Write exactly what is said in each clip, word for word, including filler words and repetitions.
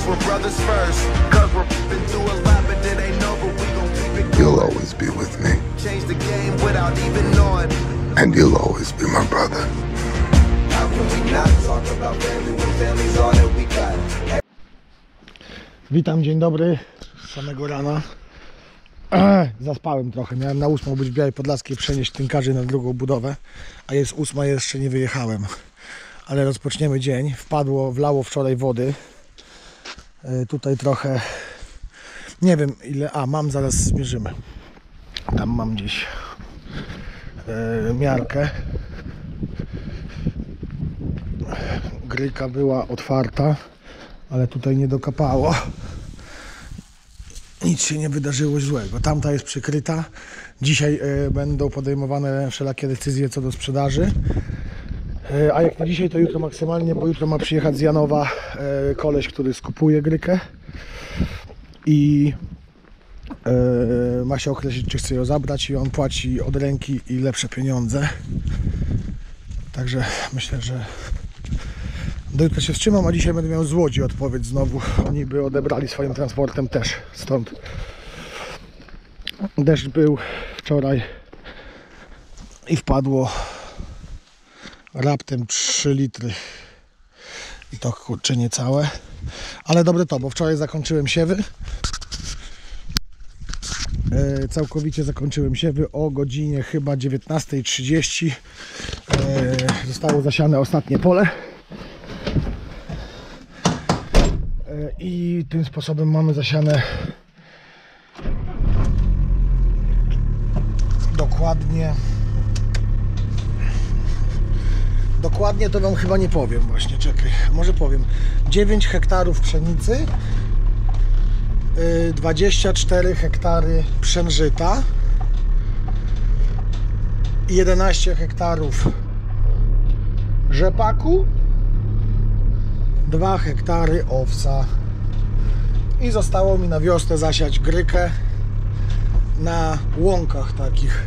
we're brothers first. Cause we're been through a lot, but it ain't over. We gon' keep it going. You'll always be with me. Change the game without even knowing. And you'll always be my brother. How can we not talk about family when family's all that we got? Witam, dzień dobry, z samego rana. Ech, zaspałem trochę, miałem na ósmą być w Białej Podlaskiej, przenieść tynkarzy na drugą budowę, a jest ósma, jeszcze nie wyjechałem. Ale rozpoczniemy dzień. Wpadło, wlało wczoraj wody. Yy, tutaj trochę, nie wiem ile, a mam, zaraz zmierzymy. Tam mam gdzieś yy, miarkę. Gryka była otwarta, ale tutaj nie dokapało. Nic się nie wydarzyło złego. Tamta jest przykryta. Dzisiaj y, będą podejmowane wszelakie decyzje co do sprzedaży. Y, a jak nie dzisiaj, to jutro maksymalnie, bo jutro ma przyjechać z Janowa y, koleś, który skupuje grykę. I y, ma się określić, czy chce ją zabrać, i on płaci od ręki i lepsze pieniądze. Także myślę, że do jutra się wstrzymam, a dzisiaj będę miał z Łodzi odpowiedź znowu. Oni by odebrali swoim transportem też stąd. Deszcz był wczoraj i wpadło raptem trzy litry. I to kurczę niecałe. Ale dobre to, bo wczoraj zakończyłem siewy. E, całkowicie zakończyłem siewy o godzinie chyba dziewiętnastej trzydzieści. E, zostało zasiane ostatnie pole. I tym sposobem mamy zasiane dokładnie dokładnie to wam chyba nie powiem, właśnie czekaj, może powiem dziewięć hektarów pszenicy, dwadzieścia cztery hektary pszenżyta i jedenaście hektarów rzepaku, dwa hektary owsa. I zostało mi na wiosnę zasiać grykę na łąkach takich.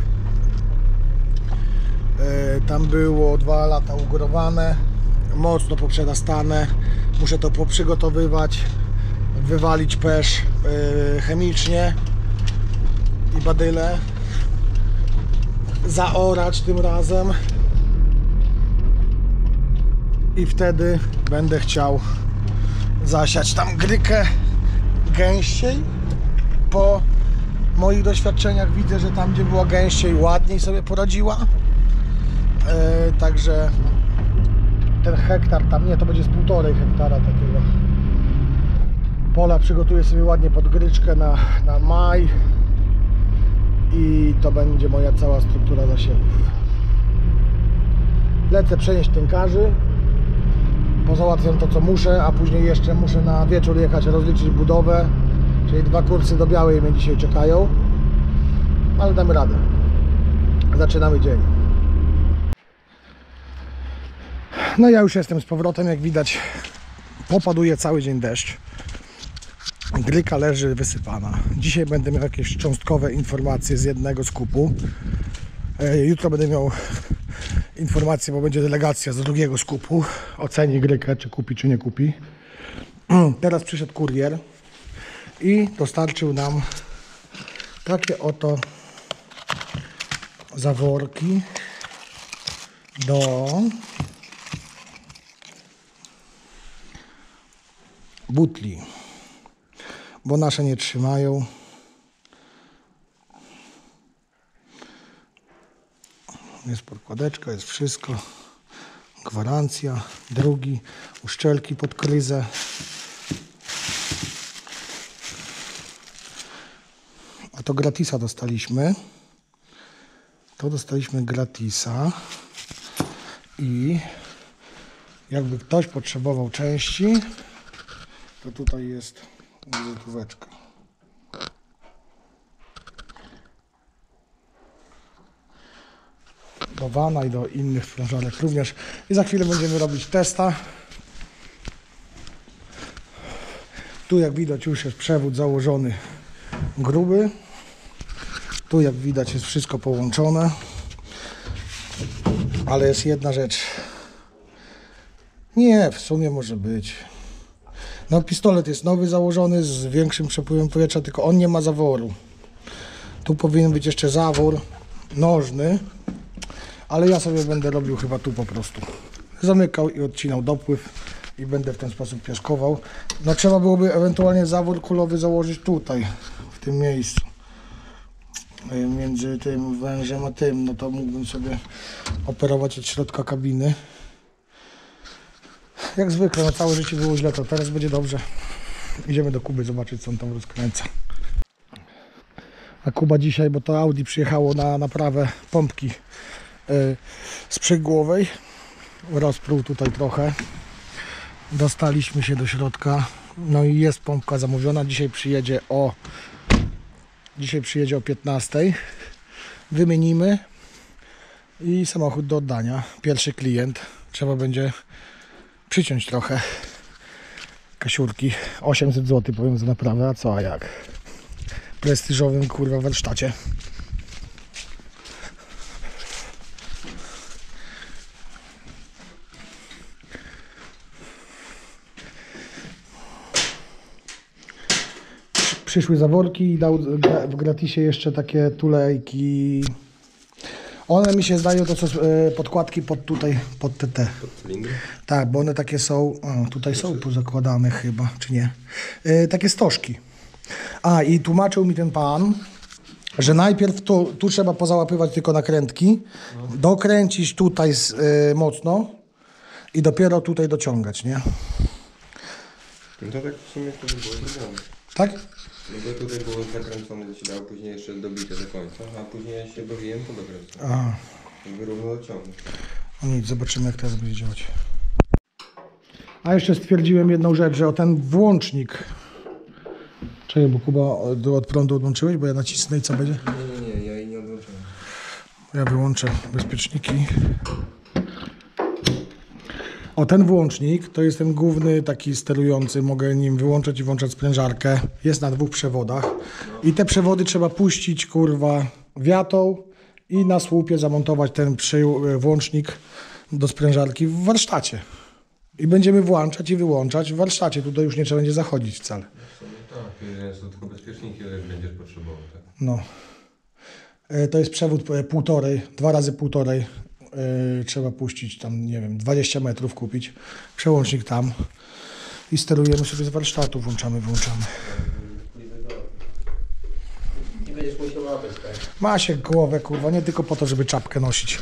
Yy, tam było dwa lata ugorowane, mocno poprzerastane. Muszę to poprzygotowywać, wywalić pesz yy, chemicznie i badyle, zaorać tym razem. I wtedy będę chciał zasiać tam grykę gęściej. Po moich doświadczeniach widzę, że tam gdzie była gęściej, ładniej sobie poradziła. E, także ten hektar tam, nie, to będzie z półtorej hektara takiego pola przygotuję sobie ładnie pod gryczkę na, na maj. I to będzie moja cała struktura zasiewów. Lecę przenieść tynkarzy. Pozałatwiam to co muszę, a później jeszcze muszę na wieczór jechać rozliczyć budowę, czyli dwa kursy do Białej mnie dzisiaj czekają, ale damy radę. Zaczynamy dzień. No ja już jestem z powrotem, jak widać popaduje cały dzień deszcz. Gryka leży wysypana. Dzisiaj będę miał jakieś cząstkowe informacje z jednego skupu. Jutro będę miał informacje, bo będzie delegacja z drugiego skupu. Oceni grykę, czy kupi, czy nie kupi. Teraz przyszedł kurier i dostarczył nam takie oto zaworki do butli, bo nasze nie trzymają. Jest podkładeczka, jest wszystko. Gwarancja. Drugi. Uszczelki pod kryzę. A to gratisa dostaliśmy. To dostaliśmy gratisa. I jakby ktoś potrzebował części, to tutaj jest wizytóweczka. Do wana i do innych sprężarek również. I za chwilę będziemy robić testa. Tu jak widać już jest przewód założony gruby. Tu jak widać jest wszystko połączone. Ale jest jedna rzecz. Nie, w sumie może być. No pistolet jest nowy założony z większym przepływem powietrza, tylko on nie ma zaworu. Tu powinien być jeszcze zawór nożny, ale ja sobie będę robił chyba tu po prostu. Zamykał i odcinał dopływ i będę w ten sposób piaskował. No trzeba byłoby ewentualnie zawór kulowy założyć tutaj, w tym miejscu. Między tym wężem a tym, no to mógłbym sobie operować od środka kabiny. Jak zwykle, no całe życie było źle, to teraz będzie dobrze. Idziemy do Kuby zobaczyć, co on tam rozkręca. A Kuba dzisiaj, bo to Audi przyjechało na naprawę pompki yy, sprzęgłowej. Rozpruł tutaj trochę. Dostaliśmy się do środka. No i jest pompka zamówiona. Dzisiaj przyjedzie o Dzisiaj przyjedzie o piętnastej. Wymienimy i samochód do oddania. Pierwszy klient. Trzeba będzie przyciąć trochę kasiurki. osiemset złotych powiem za naprawę, a co, a jak? W prestiżowym kurwa warsztacie. Przyszły zaworki i dał w gratisie jeszcze takie tulejki. One mi się zdają, to są podkładki pod tutaj, pod T T. Tak, bo one takie są, o, tutaj są pozakładane chyba, czy nie? E, takie stożki. A i tłumaczył mi ten pan, że najpierw tu, tu trzeba pozałapywać tylko nakrętki, dokręcić tutaj z, e, mocno i dopiero tutaj dociągać, nie? No to tak w sumie to by było zrobione. Tak? No bo tutaj było zakręcone, to się dało później jeszcze dobite do końca, a później jak się dobiłem, to dokręcę. Żeby równo dociągnąć. No nic, zobaczymy, jak teraz będzie działać. A jeszcze stwierdziłem jedną rzecz, że o ten włącznik. Czekaj, bo Kuba od prądu odłączyłeś, bo ja nacisnę i co będzie? Nie, nie, nie, ja jej nie odłączyłem. Ja wyłączę bezpieczniki. O, ten włącznik to jest ten główny taki sterujący. Mogę nim wyłączać i włączać sprężarkę. Jest na dwóch przewodach. I te przewody trzeba puścić, kurwa, wiatą i na słupie zamontować ten włącznik do sprężarki w warsztacie. I będziemy włączać i wyłączać w warsztacie. Tutaj już nie trzeba będzie zachodzić wcale. Tak, jest to tylko bezpieczniki, jak będziesz potrzebował. Tak? No. To jest przewód półtorej, dwa razy półtorej. Yy, trzeba puścić tam, nie wiem, dwadzieścia metrów kupić, przełącznik tam i sterujemy sobie z warsztatu, włączamy, włączamy. Nie będziesz musiał łapać, tak? Ma się głowę, kurwa, nie tylko po to, żeby czapkę nosić.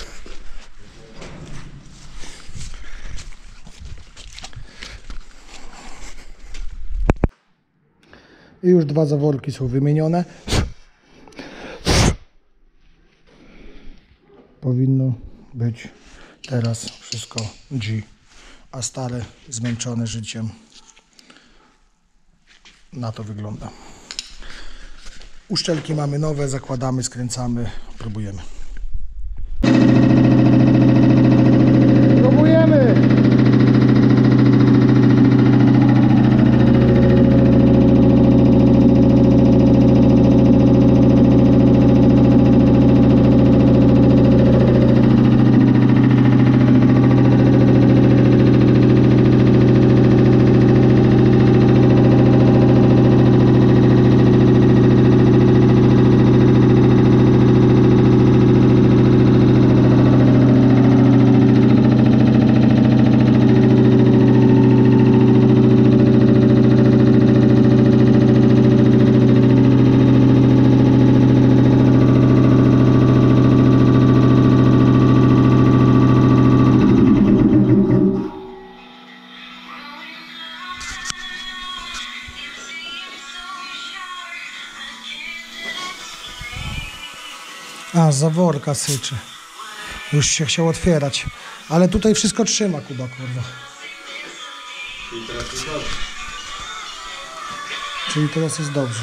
I już dwa zaworki są wymienione. Powinno być teraz wszystko G, a stare, zmęczone życiem, na to wygląda. Uszczelki mamy nowe, zakładamy, skręcamy, próbujemy. Próbujemy! A, zaworka syczy. Już się chciał otwierać. Ale tutaj wszystko trzyma, Kuba, kurwa. Czyli teraz jest dobrze. Czyli teraz jest dobrze.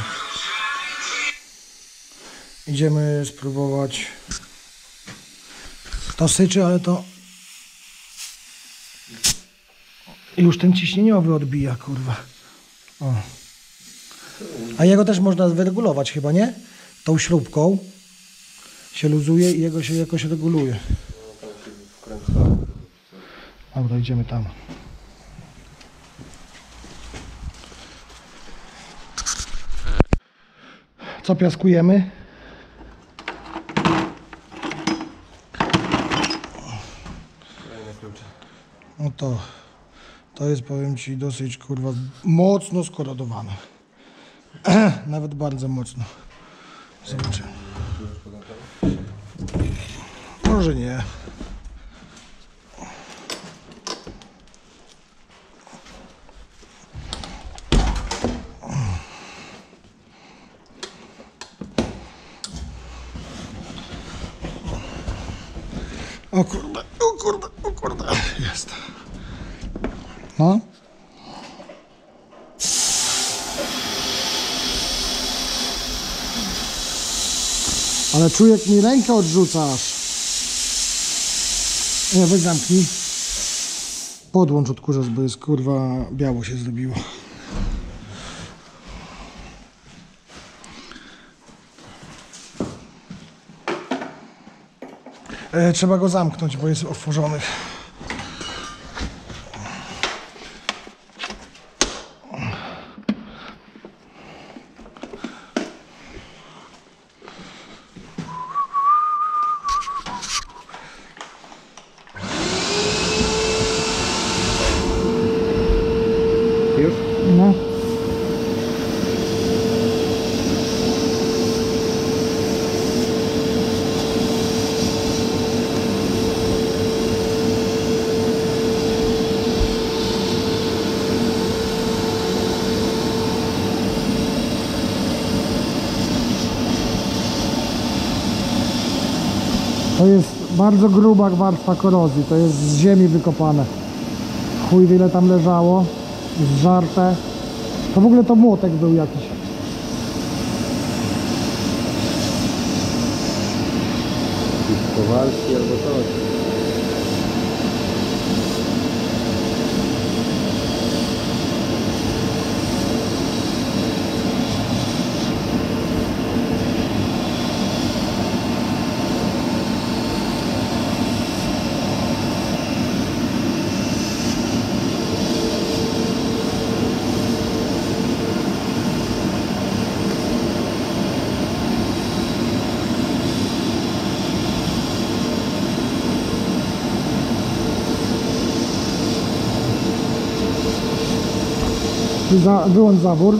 Idziemy spróbować. To syczy, ale to... Już ten ciśnieniowy odbija, kurwa. O. A jego też można wyregulować chyba, nie? Tą śrubką się luzuje i jego się jakoś reguluje. No, tam się wkręca. Dobra, idziemy tam. Co piaskujemy? Kolejne klucze. No to, to jest, powiem Ci, dosyć kurwa mocno skorodowane. Nawet bardzo mocno. Zobaczymy. Może nie. O kurde, o kurde, o kurde. Jest. No. Ale czuję, jak mi rękę odrzucasz. Nie, weź zamknij. Podłącz odkurzacz, bo jest kurwa biało się zrobiło. E, trzeba go zamknąć, bo jest otworzony. Już? No. To jest bardzo gruba warstwa korozji, to jest z ziemi wykopane. Chuj wie ile tam leżało, zżarte. To w ogóle to młotek był jakiś. Kowalski albo coś. Za, wyłącz zawór.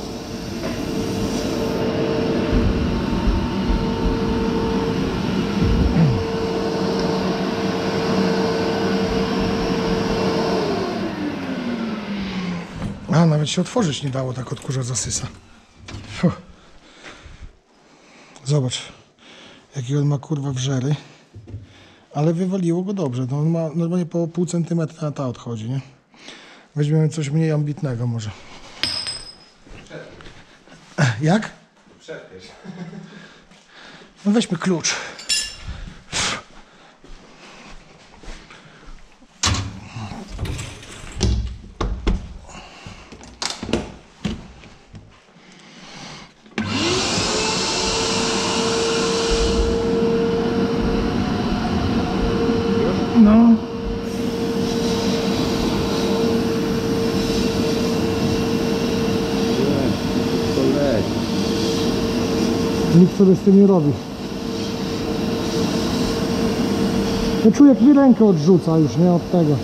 A, nawet się otworzyć nie dało, tak odkurzacz zasysa. Fuh. Zobacz, jaki on ma kurwa wrzery. Ale wywaliło go dobrze. No on ma normalnie po pół centymetra ta odchodzi, nie? Weźmiemy coś mniej ambitnego może. Jak? Przepiesz. No weźmy klucz. No. Nikt sobie z tym nie robi. Ja czuję, jak mi rękę odrzuca już, nie od tego.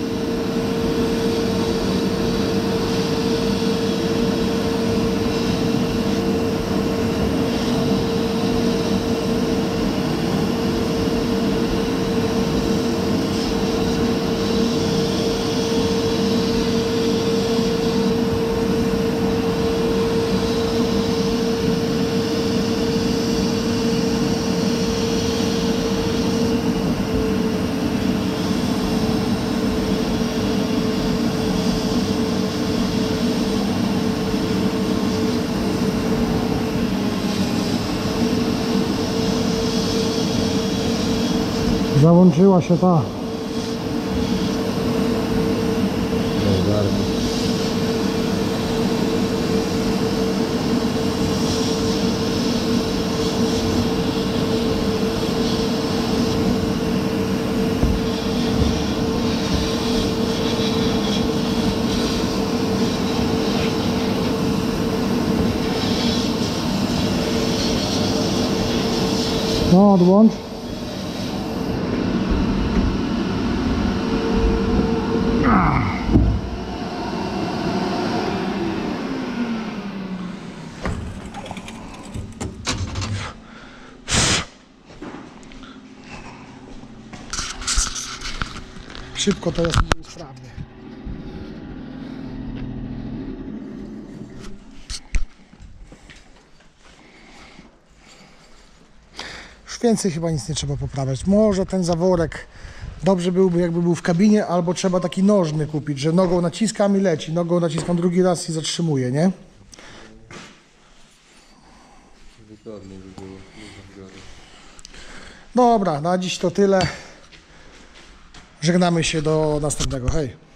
Załączyła się ta. No, odłącz. Szybko to jest i sprawnie. Już więcej chyba nic nie trzeba poprawiać. Może ten zaworek dobrze byłby, jakby był w kabinie, albo trzeba taki nożny kupić, że nogą naciskam i leci, nogą naciskam drugi raz i zatrzymuję, nie? Wygodnie by było. Dobra, na dziś to tyle. Żegnamy się do następnego. Hej!